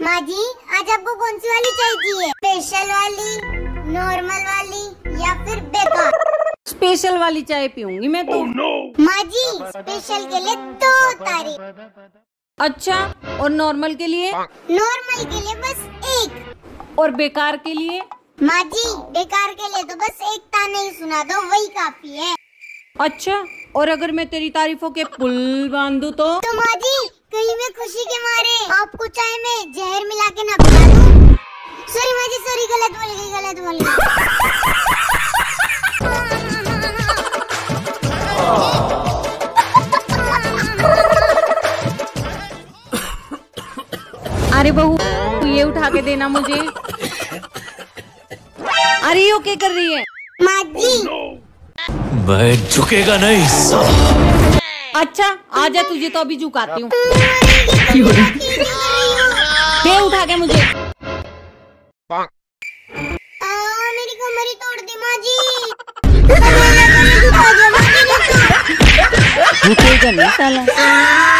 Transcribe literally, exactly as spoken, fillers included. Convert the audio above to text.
माँ जी, आज आपको कौन सी वाली चाहिए? स्पेशल वाली, नॉर्मल वाली या फिर बेकार? स्पेशल वाली चाय पीऊंगी मैं तो। oh, no. माँ जी, स्पेशल के लिए दो तारीख। अच्छा, और नॉर्मल के लिए? नॉर्मल के लिए बस एक। और बेकार के लिए? माँ जी, बेकार के लिए तो बस एक ताने ही सुना दो, वही काफी है। अच्छा, और अगर मैं तेरी तारीफों के पुल बांधू तो? तो माँ जी, कहीं मैं खुशी के मारे आपको चाय में जहर मिला के ना पिला दूं। सॉरी माँ जी, सॉरी, गलत बोल गई, गलत बोल गई। अरे बहू, ये उठा के देना मुझे। अरे ये क्या कर रही है? माँ जी, मैं झुकेगा नहीं। अच्छा, आजा, तुझे तो अभी झुकाती हूँ। दे उठा के मुझे। आ, मेरी कमर ही तोड़ दी माँ जी। झुकेगा नहीं साला।